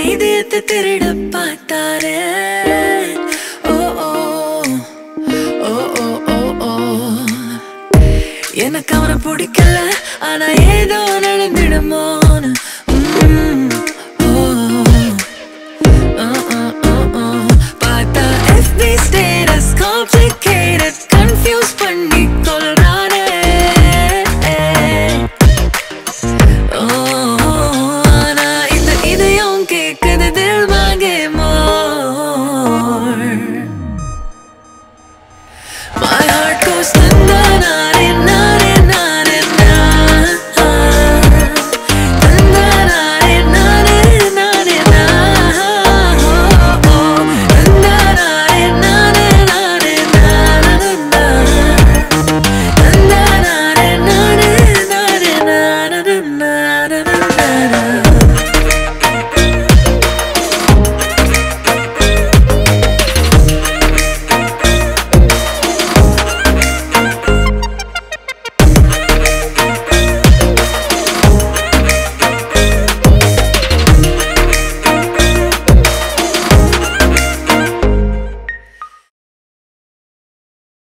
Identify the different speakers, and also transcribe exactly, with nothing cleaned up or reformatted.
Speaker 1: இதயத்தை திருட பார்த்தாரே. ஓ ஓ ஓ ஓ ஓ ஓ எனக்கு அவனை பிடிக்கல, ஆனா ஏதோ நடந்துடுமோன்னு. பார்த்தா F B status complicated, confuse பண்ணி கொள்றானே. ஆனா இந்த இதயம் கேக்குது தில் Mange more. My heart goes தந்தானா